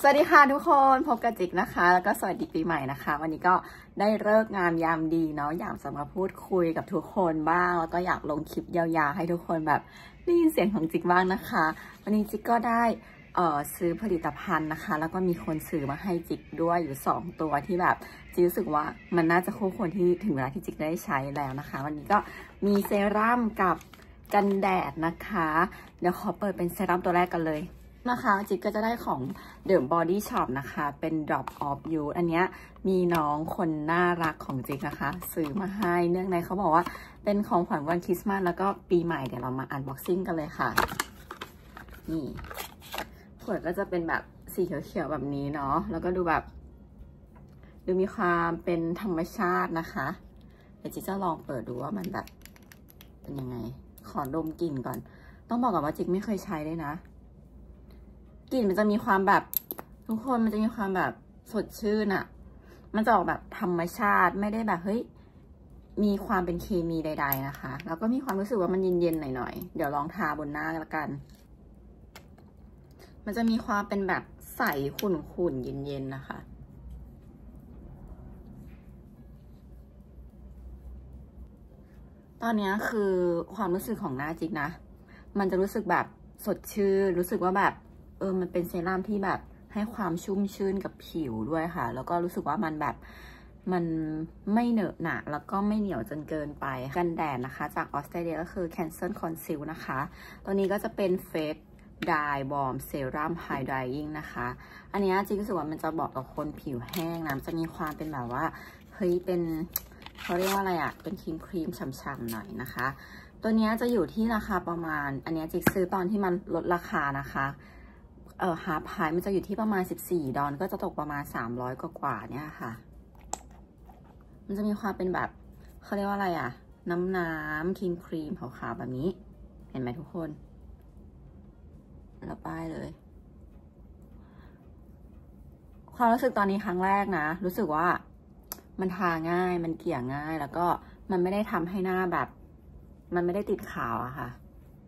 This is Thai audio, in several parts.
วัสดีค่ะทุกคนพบกับจิกนะคะแล้วก็สวัสดีปีใหม่นะคะวันนี้ก็ได้เลิกงามยามดีเนาะอยากจะมาพูดคุยกับทุกคนบ้างแล้วก็อยากลงคลิปยาวๆให้ทุกคนแบบได้ยินเสียงของจิกบ้างนะคะวันนี้จิกก็ได้ซื้อผลิตภัณฑ์นะคะแล้วก็มีคนซื้อมาให้จิกด้วยอยู่2ตัวที่แบบจิกรู้สึกว่ามันน่าจะคู่ควรที่ถึงเวลาที่จิกได้ใช้แล้วนะคะวันนี้ก็มีเซรั่มกับกันแดดนะคะเดี๋ยวขอเปิดเป็นเซรั่มตัวแรกกันเลยนะคะจิ๊บก็จะได้ของ The Body Shop นะคะเป็น Drop of Youth อันเนี้ยมีน้องคนน่ารักของจิ๊บนะคะซื้อมาให้เนื่องในเขาบอกว่าเป็นของขวัญวันคริสต์มาสแล้วก็ปีใหม่เดี๋ยวเรามาอันบ็อกซิ่งกันเลยค่ะนี่ขวดก็จะเป็นแบบสีเขียวๆแบบนี้เนาะแล้วก็ดูแบบดูมีความเป็นธรรมชาตินะคะเดี๋ยวจิ๊บจะลองเปิดดูว่ามันแบบเป็นยังไงขอดมกลิ่นก่อนต้องบอกก่อนว่าจิ๊บไม่เคยใช้เลยนะกลิ่นมันจะมีความแบบทุกคนมันจะมีความแบบสดชื่นอะมันจะออกแบบธรรมชาติไม่ได้แบบเฮ้ยมีความเป็นเคมีใดๆนะคะแล้วก็มีความรู้สึกว่ามันเย็นๆหน่อยๆเดี๋ยวลองทาบนหน้าละกันมันจะมีความเป็นแบบใสขุ่นๆเย็นๆนะคะตอนนี้คือความรู้สึกของหน้าจิ๊กนะมันจะรู้สึกแบบสดชื่นรู้สึกว่าแบบมันเป็นเซรั่มที่แบบให้ความชุ่มชื่นกับผิวด้วยค่ะแล้วก็รู้สึกว่ามันแบบมันไม่เหนอะหนะแล้วก็ไม่เหนียวจนเกินไปกันแดดนะคะจากออสเตรเลียก็คือ Cancel Conceal นะคะตัวนี้ก็จะเป็น Face Dye Balm Serum Hydrating นะคะอันนี้จริงรู้สึกว่ามันจะบอกกับคนผิวแห้งนะจะมีความเป็นแบบว่าเฮ้ยเป็นเขาเรียกว่าอะไรอะเป็นครีมฉ่ำๆหน่อยนะคะตัวนี้จะอยู่ที่ราคาประมาณอันนี้จิ๊กซื้อตอนที่มันลดราคานะคะฮาร์ปไฮมันจะอยู่ที่ประมาณ14 ดอลก็จะตกประมาณ300กว่าเนี่ยค่ะมันจะมีความเป็นแบบเขาเรียกว่าอะไรอะน้ำครีมขาวๆแบบนี้เห็นไหมทุกคนแล้วป้ายเลยความรู้สึกตอนนี้ครั้งแรกนะรู้สึกว่ามันทาง่ายมันเกลี่ยง่ายแล้วก็มันไม่ได้ทำให้หน้าแบบมันไม่ได้ติดขาวอะค่ะ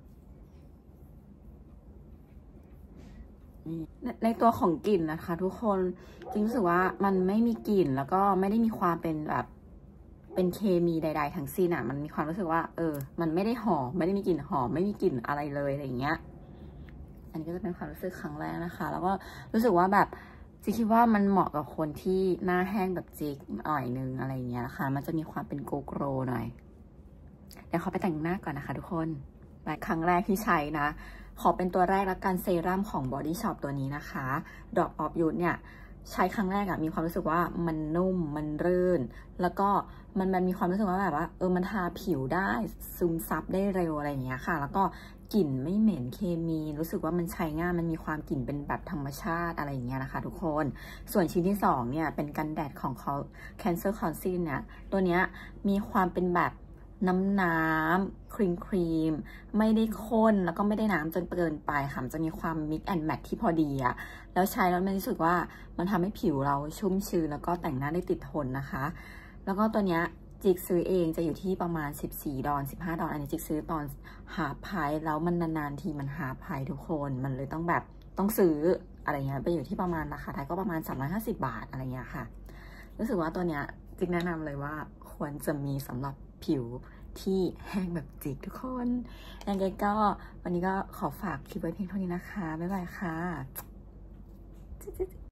ในตัวของกลิ่นนะคะทุกคนจริงรู้สึกว่ามันไม่มีกลิ่นแล้วก็ไม่ได้มีความเป็นแบบเป็นเคมีใดๆทั้งสิ้นอ่ะมันมีความรู้สึกว่ามันไม่ได้หอมไม่ได้มีกลิ่นหอมไม่มีกลิ่นอะไรเลยอะไรอย่างเงี้ยอันนี้ก็จะเป็นความรู้สึกครั้งแรกนะคะแล้วก็รู้สึกว่าแบบจิ๊กคิดว่ามันเหมาะกับคนที่หน้าแห้งแบบจิ๊กหน่อยนึงอะไรอย่างเงี้ยนะคะมันจะมีความเป็นโกโกรหน่อยเดี๋ยวขอไปแต่งหน้าก่อนนะคะทุกคนครั้งแรกที่ใช้นะขอเป็นตัวแรกแล้วกันเซรั่มของ Body Shop ตัวนี้นะคะ Drop of Youth เนี่ยใช้ครั้งแรกอะมีความรู้สึกว่ามันนุ่มมันรื่นแล้วก็มันมีความรู้สึกว่าแบบว่ามันทาผิวได้ซึมซับได้เร็วอะไรอย่างเงี้ยค่ะแล้วก็กลิ่นไม่เหม็นเคมีรู้สึกว่ามันใช้ง่ายมันมีความกลิ่นเป็นแบบธรรมชาติอะไรอย่างเงี้ยนะคะทุกคนส่วนชิ้นที่2เนี่ยเป็นกันแดดของเขา Cancel Conceal เนี่ยตัวเนี้ยมีความเป็นแบบน้ำครีมไม่ได้ข้นแล้วก็ไม่ได้น้ำจนเกินไปค่ะจะมีความ mix and match ที่พอดีอะแล้วใช้แล้วมันรู้สึกว่ามันทำให้ผิวเราชุ่มชื้นแล้วก็แต่งหน้าได้ติดทนนะคะแล้วก็ตัวเนี้ยจิกซื้อเองจะอยู่ที่ประมาณ14 ดอล15 ดอลอันนี้จิกซื้อตอนฮาร์ปไพรส์แล้วมันนานๆทีมันฮาร์ปไพรส์ทุกคนมันเลยต้องแบบต้องซื้ออะไรเงี้ยไปอยู่ที่ประมาณราคาไทยก็ประมาณ350 บาทอะไรเงี้ยค่ะรู้สึกว่าตัวเนี้ยจิกแนะนำเลยว่าควรจะมีสำหรับผิวที่แห้งแบบจิกทุกคนยังไงก็วันนี้ก็ขอฝากคลิปไว้เพียงเท่านี้นะคะบ๊ายบายค่ะ